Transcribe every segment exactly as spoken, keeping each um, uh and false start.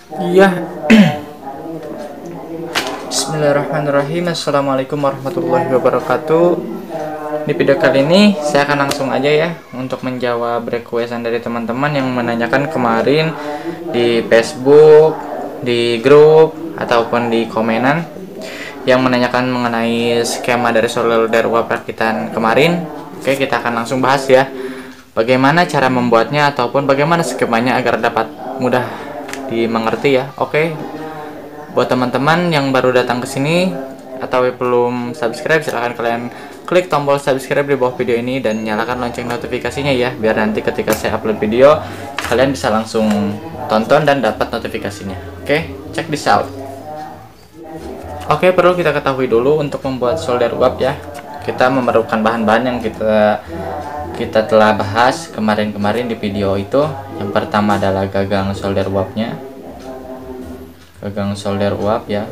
Iya. Bismillahirrahmanirrahim. Assalamualaikum warahmatullahi wabarakatuh. Di video kali ini saya akan langsung aja ya untuk menjawab requestan dari teman-teman yang menanyakan kemarin di Facebook, di grup ataupun di komenan yang menanyakan mengenai skema dari solder uap rakitan kemarin. Oke, kita akan langsung bahas ya. Bagaimana cara membuatnya ataupun bagaimana skemanya agar dapat mudah dimengerti ya. Oke. Buat teman-teman yang baru datang ke sini atau belum subscribe, silahkan kalian klik tombol subscribe di bawah video ini dan nyalakan lonceng notifikasinya ya, biar nanti ketika saya upload video kalian bisa langsung tonton dan dapat notifikasinya. Oke, check this out. Oke, perlu kita ketahui dulu untuk membuat solder uap ya. Kita memerlukan bahan-bahan yang kita kita telah bahas kemarin-kemarin di video itu. Yang pertama adalah gagang solder uapnya. Gagang solder uap ya,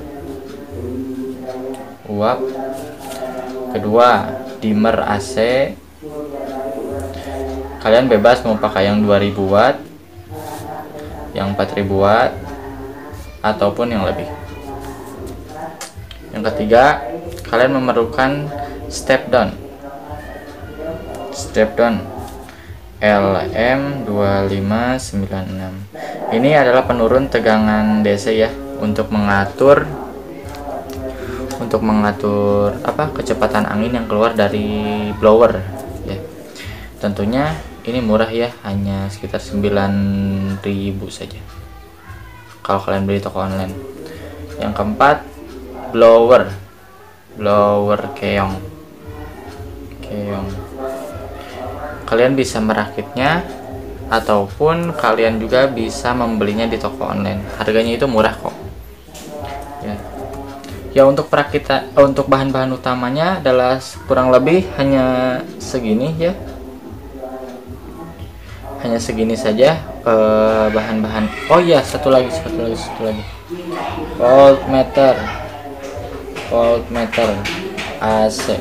uap. Kedua, dimmer A C. Kalian bebas mau pakai yang dua ribu watt, yang empat ribu watt, ataupun yang lebih. Yang ketiga, kalian memerlukan step down. Step down L M dua lima sembilan enam. Ini adalah penurun tegangan D C ya, untuk mengatur untuk mengatur apa kecepatan angin yang keluar dari blower ya. Tentunya ini murah ya, hanya sekitar sembilan ribu saja kalau kalian beli toko online. Yang keempat, blower blower keong keong kalian bisa merakitnya ataupun kalian juga bisa membelinya di toko online. Harganya itu murah kok ya. Ya, untuk perakitan, untuk bahan-bahan utamanya adalah kurang lebih hanya segini ya, hanya segini saja eh, bahan-bahan. Oh iya, satu lagi satu lagi satu lagi voltmeter voltmeter A C.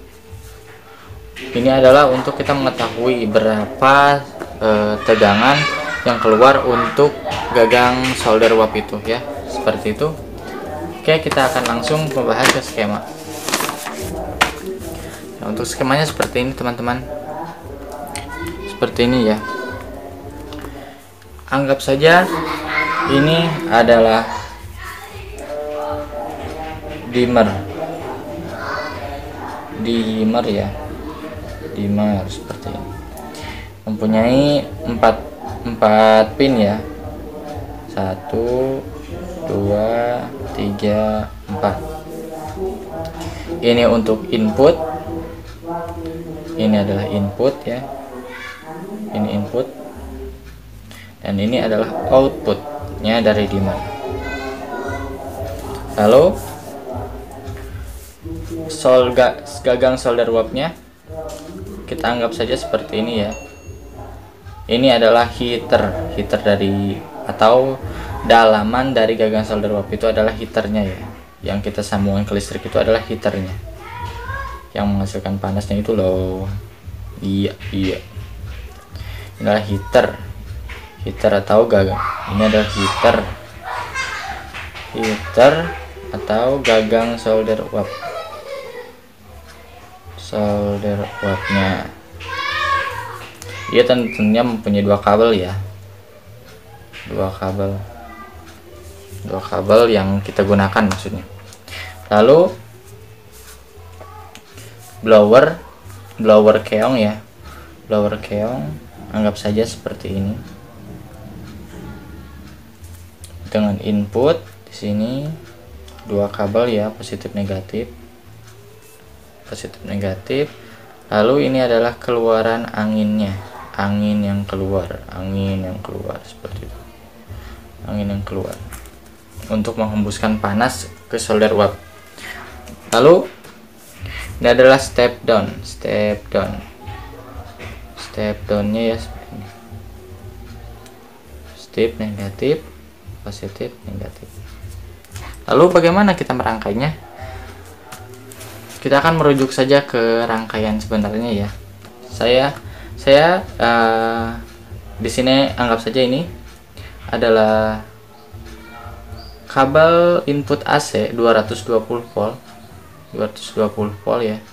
Ini adalah untuk kita mengetahui berapa eh, tegangan yang keluar untuk gagang solder uap itu ya, seperti itu. Oke, kita akan langsung membahas ke skema. Nah, untuk skemanya seperti ini teman-teman, seperti ini ya. Anggap saja ini adalah dimmer dimmer ya, dimmer seperti ini, mempunyai empat empat pin ya, satu dua tiga empat. Ini untuk input, ini adalah input ya, ini input, dan ini adalah outputnya dari dimmer. Lalu sol gagang solder uapnya kita anggap saja seperti ini ya. Ini adalah heater heater dari atau dalaman dari gagang solder uap itu adalah heaternya ya. Yang kita sambungkan ke listrik itu adalah heaternya, yang menghasilkan panasnya itu loh. Iya iya. Ini adalah heater heater atau gagang. Ini adalah heater heater atau gagang solder uap. Solder uapnya. Ia tentunya mempunyai dua kabel ya. Dua kabel. Dua kabel yang kita gunakan maksudnya. Lalu blower blower keong ya. Blower keong anggap saja seperti ini. Dengan input di sini dua kabel ya, positif negatif. Positif negatif. Lalu ini adalah keluaran anginnya. Angin yang keluar, angin yang keluar seperti itu. Angin yang keluar untuk menghembuskan panas ke solder uap. Lalu ini adalah step down, step down, step downnya ya seperti ini. Step negatif, positif, negatif. Lalu bagaimana kita merangkainya? Kita akan merujuk saja ke rangkaian sebenarnya ya. Saya saya uh, di sini anggap saja ini adalah kabel input A C dua ratus dua puluh volt, dua ratus dua puluh volt ya,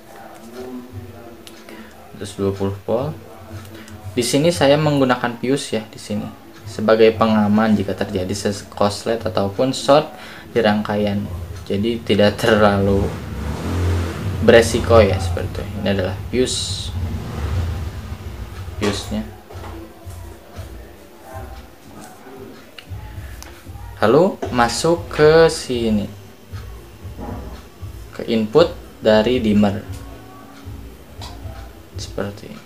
dua ratus dua puluh volt. Di sini saya menggunakan fuse ya, di sini sebagai pengaman jika terjadi korslet ataupun short di rangkaian, jadi tidak terlalu beresiko ya, seperti itu. Ini adalah fuse, fuse nya. Lalu masuk ke sini, ke input dari dimmer seperti ini.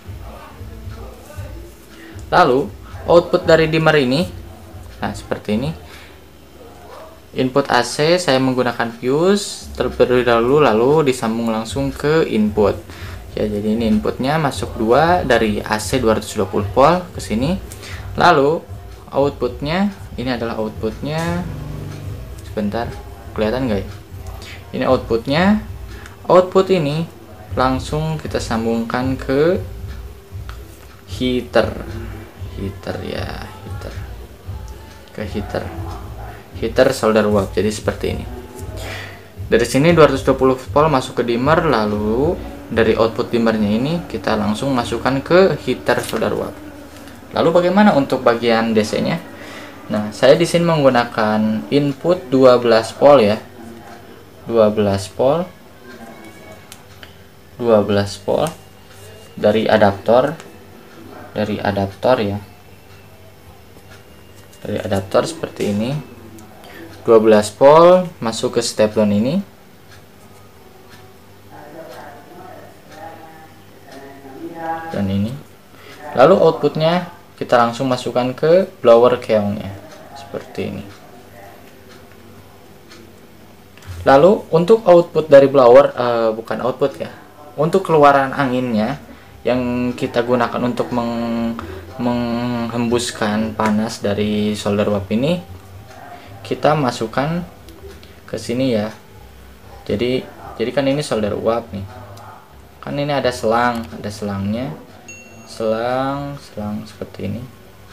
Lalu output dari dimmer ini, nah seperti ini. Input A C saya menggunakan fuse terlebih dahulu, lalu disambung langsung ke input ya. Jadi ini inputnya masuk dua dari A C dua ratus dua puluh volt ke sini. Lalu outputnya, ini adalah outputnya, sebentar, kelihatan nggak ya? Ini outputnya. Output ini langsung kita sambungkan ke heater, heater ya, heater, ke heater, heater solder uap. Jadi seperti ini. Dari sini dua ratus dua puluh volt masuk ke dimmer, lalu dari output dimmernya ini kita langsung masukkan ke heater solder uap. Lalu bagaimana untuk bagian D C-nya? Nah, saya di sini menggunakan input dua belas volt ya. dua belas volt. dua belas volt dari adaptor, dari adaptor ya. Dari adaptor seperti ini. dua belas volt masuk ke step down ini. Dan ini. Lalu outputnya kita langsung masukkan ke blower keongnya seperti ini. Lalu untuk output dari blower, uh, bukan output ya, untuk keluaran anginnya yang kita gunakan untuk meng menghembuskan panas dari solder uap ini, kita masukkan ke sini ya. Jadi jadi kan ini solder uap nih, kan ini ada selang, ada selangnya. Selang, selang seperti ini,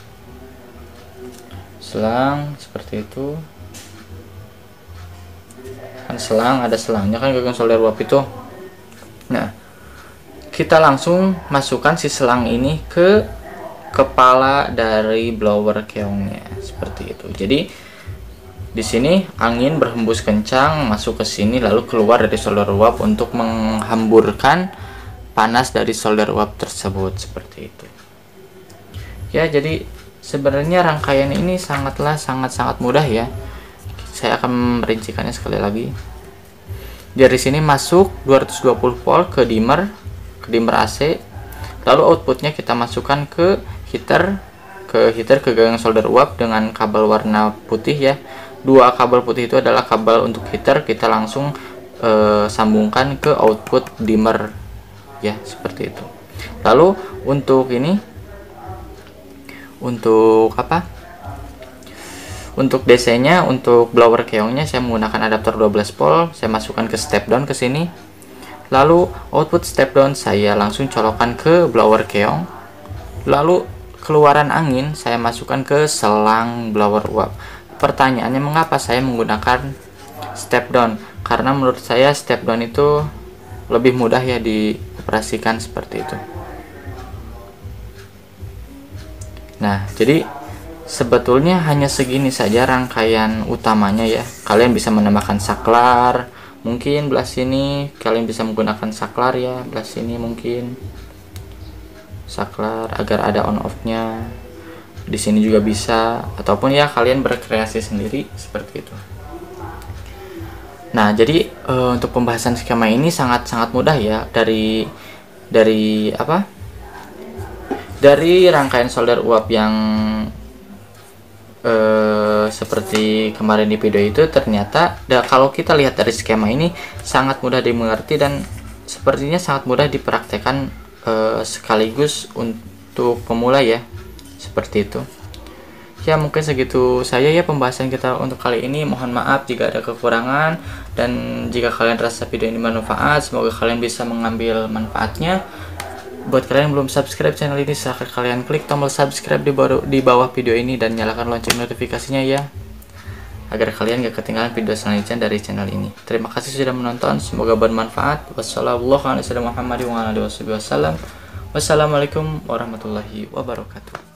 selang seperti itu kan, selang ada selangnya kan, gagang solder uap itu. Nah, kita langsung masukkan si selang ini ke kepala dari blower keongnya seperti itu. Jadi di sini angin berhembus kencang masuk ke sini, lalu keluar dari solder uap untuk menghamburkan panas dari solder uap tersebut seperti itu ya. Jadi sebenarnya rangkaian ini sangatlah sangat-sangat mudah ya. Saya akan merincikannya sekali lagi. Dari sini masuk dua ratus dua puluh volt ke dimmer, ke dimmer A C. Lalu outputnya kita masukkan ke heater, ke heater ke gagang solder uap dengan kabel warna putih ya. Dua kabel putih itu adalah kabel untuk heater, kita langsung eh, sambungkan ke output dimmer ya, seperti itu. Lalu untuk ini, untuk apa, untuk D C nya, untuk blower keongnya saya menggunakan adaptor dua belas volt, saya masukkan ke step down ke sini. Lalu output step down saya langsung colokkan ke blower keong. Lalu keluaran angin saya masukkan ke selang blower uap. Pertanyaannya, mengapa saya menggunakan step down? Karena menurut saya step down itu lebih mudah ya dioperasikan seperti itu. Nah, jadi sebetulnya hanya segini saja rangkaian utamanya ya. Kalian bisa menambahkan saklar, mungkin belah sini kalian bisa menggunakan saklar ya, belah sini mungkin saklar agar ada on off-nya. Di sini juga bisa, ataupun ya kalian berkreasi sendiri seperti itu. Nah, jadi e, untuk pembahasan skema ini sangat-sangat mudah ya, dari dari apa? Dari rangkaian solder uap yang e, seperti kemarin di video itu, ternyata da, kalau kita lihat dari skema ini sangat mudah dimengerti dan sepertinya sangat mudah dipraktekkan e, sekaligus untuk pemula ya, seperti itu. Ya, mungkin segitu saja ya pembahasan kita untuk kali ini. Mohon maaf jika ada kekurangan, dan jika kalian rasa video ini bermanfaat, semoga kalian bisa mengambil manfaatnya. Buat kalian yang belum subscribe channel ini, silahkan kalian klik tombol subscribe di bawah, di bawah video ini dan nyalakan lonceng notifikasinya ya. agar kalian gak ketinggalan video selanjutnya dari channel ini. Terima kasih sudah menonton, semoga bermanfaat. Wassalamualaikum warahmatullahi wabarakatuh. Wassalamualaikum warahmatullahi wabarakatuh.